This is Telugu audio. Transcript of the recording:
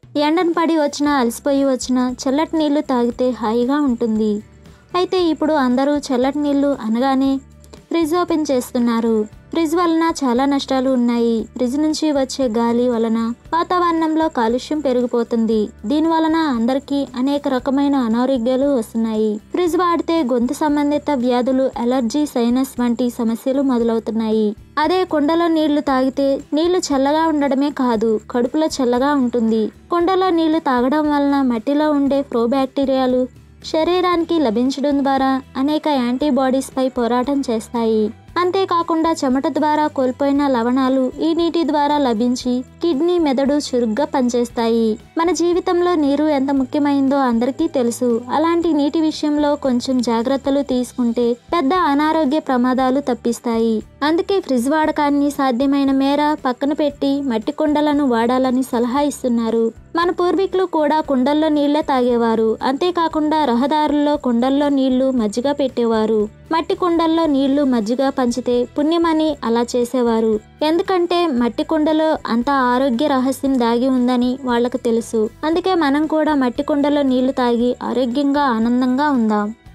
ఎండను పడి వచ్చినా అలసిపోయి వచ్చినా చల్లటి నీళ్లు తాగితే హాయిగా ఉంటుంది. అయితే ఇప్పుడు అందరూ చల్లటి నీళ్లు అనగానే ఫ్రిడ్జ్ ఓపెన్ చేస్తున్నారు. ఫ్రిడ్జ్ వలన చాలా నష్టాలు ఉన్నాయి. ఫ్రిడ్జ్ నుంచి వచ్చే గాలి వలన వాతావరణంలో కాలుష్యం పెరిగిపోతుంది. దీని వలన అందరికీ అనేక రకమైన అనారోగ్యాలు వస్తున్నాయి. ఫ్రిడ్జ్ వాడితే గొంతు సంబంధిత వ్యాధులు, అలర్జీ, సైనస్ వంటి సమస్యలు మొదలవుతున్నాయి. అదే కుండలో నీళ్లు తాగితే నీళ్లు చల్లగా ఉండడమే కాదు, కడుపులో చల్లగా ఉంటుంది. కుండలో నీళ్లు తాగడం వలన మట్టిలో ఉండే ప్రోబ్యాక్టీరియాలు శరీరానికి లభించడం ద్వారా అనేక యాంటీబాడీస్ పై పోరాటం చేస్తాయి. అంతేకాకుండా చెమట ద్వారా కోల్పోయిన లవణాలు ఈ నీటి ద్వారా లభించి కిడ్నీ, మెదడు చురుగ్గా పనిచేస్తాయి. మన జీవితంలో నీరు ఎంత ముఖ్యమైందో అందరికీ తెలుసు. అలాంటి నీటి విషయంలో కొంచెం జాగ్రత్తలు తీసుకుంటే పెద్ద అనారోగ్య ప్రమాదాలు తప్పిస్తాయి. అందుకే ఫ్రిడ్జ్ వాడకాన్ని సాధ్యమైన మేర పక్కన పెట్టి మట్టి కుండలను వాడాలని సలహా ఇస్తున్నారు. మన పూర్వీకులు కూడా కుండల్లో నీళ్లే తాగేవారు. అంతేకాకుండా రహదారుల్లో కుండల్లో నీళ్లు, మజ్జిగ పెట్టేవారు. మట్టి కుండల్లో నీళ్లు, మజ్జిగ పంచితే పుణ్యమని అలా చేసేవారు. ఎందుకంటే మట్టి కుండలో అంత ఆరోగ్య రహస్యం దాగి ఉందని వాళ్లకు తెలుసు. అందుకే మనం కూడా మట్టి కుండలో నీళ్లు తాగి ఆరోగ్యంగా, ఆనందంగా ఉందాం.